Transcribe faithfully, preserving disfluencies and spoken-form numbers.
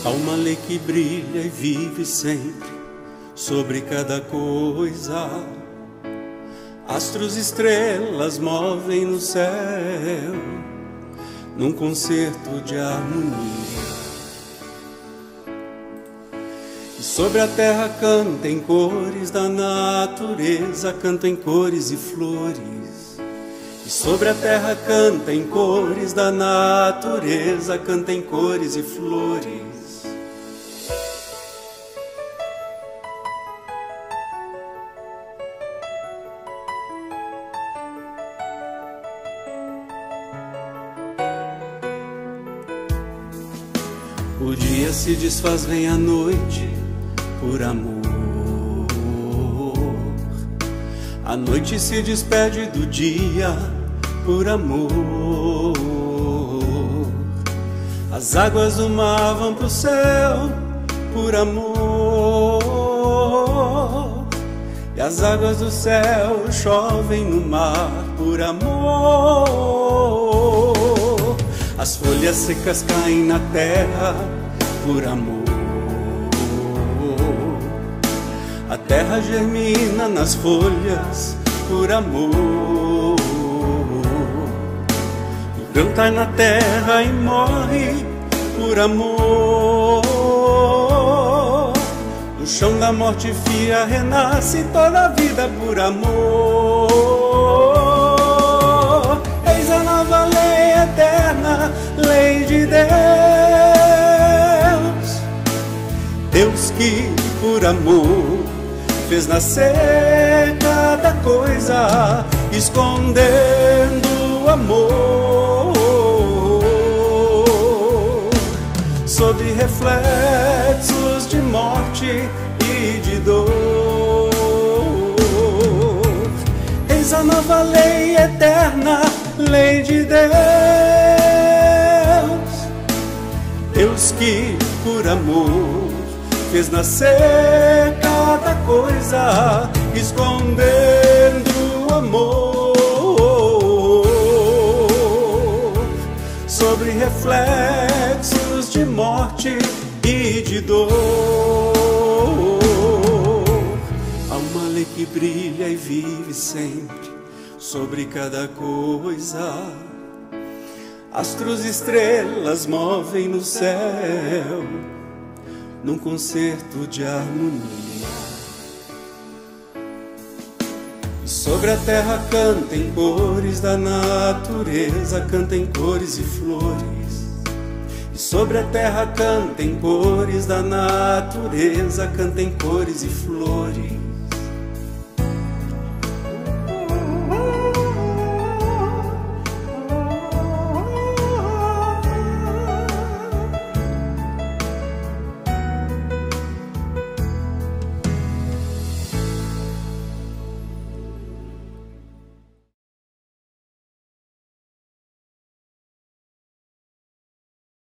Há uma lei que brilha e vive sempre sobre cada coisa. Astros e estrelas movem no céu num concerto de harmonia. E sobre a terra canta em cores da natureza, canta em cores e flores. E sobre a terra canta em cores da natureza, canta em cores e flores. O dia se desfaz, vem a noite, por amor. A noite se despede do dia, por amor. As águas do mar vão pro céu, por amor. E as águas do céu chovem no mar, por amor. As folhas secas caem na terra, por amor. A terra germina nas folhas, por amor. O grão cai na terra e morre, por amor. Do chão da morte fia renasce toda a vida, por amor. Eis a nova lei eterna, lei de Deus. Deus que, por amor, fez nascer cada coisa, escondendo o amor sob reflexos de morte e de dor. Eis a nova lei eterna, lei de Deus. Deus que, por amor, fez nascer cada coisa, escondendo o amor sobre reflexos de morte e de dor. Há uma lei que brilha e vive sempre sobre cada coisa. Astros e estrelas movem no céu num concerto de harmonia. E sobre a terra canta em cores da natureza, canta em cores e flores. E sobre a terra canta em cores da natureza, canta em cores e flores.